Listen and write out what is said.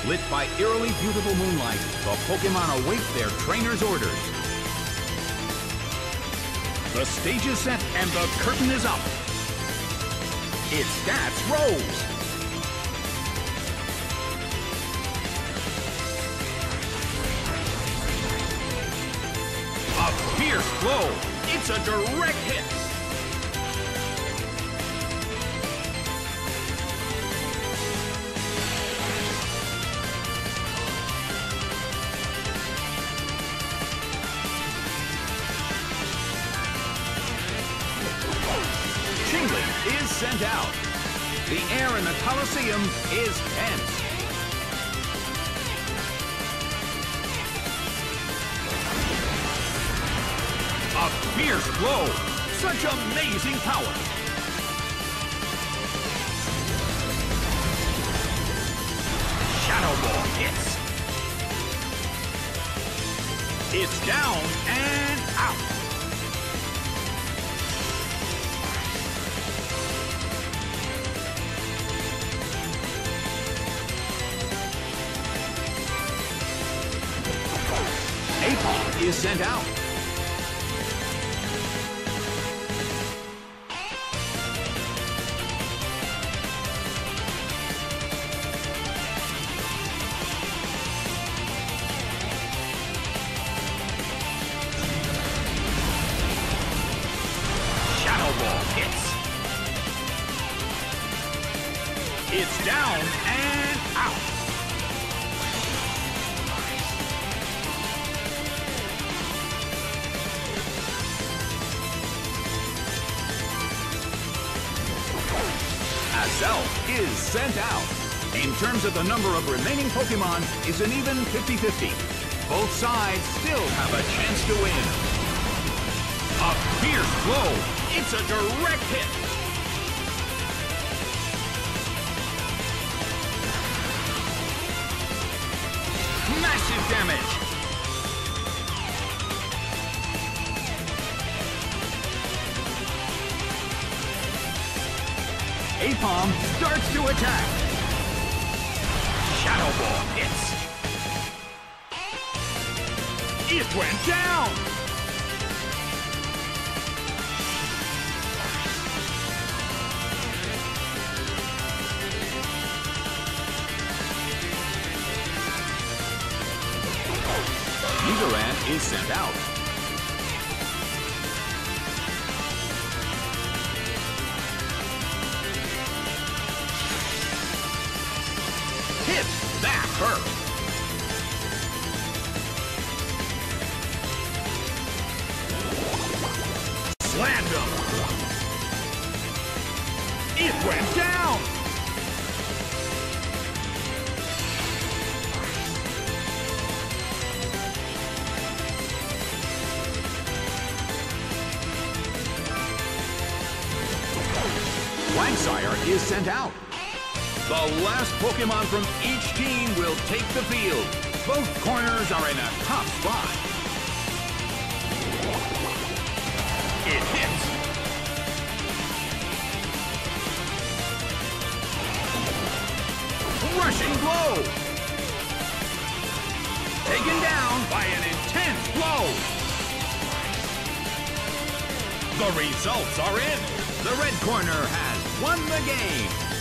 Lit by eerily beautiful moonlight, the Pokémon await their trainer's orders. The stage is set and the curtain is up. Its stats rose. A fierce blow. It's a direct hit. Chingling is sent out. The air in the Colosseum is tense. A fierce blow. Such amazing power. Shadow Ball hits. It's down and out. Aipom is sent out. Shadow Ball hits. It's down and out. Azelf is sent out. In terms of the number of remaining Pokémon, it's an even 50-50. Both sides still have a chance to win. A fierce blow. It's a direct hit. Massive damage. Aipom starts to attack. Shadow Ball hits. It went down. Nidoran is sent out. That hurt. Slammed him. It went down. Quagsire is sent out. The last Pokémon from each team will take the field. Both corners are in a tough spot. It hits. Rushing blow. Taken down by an intense blow. The results are in. The red corner has won the game.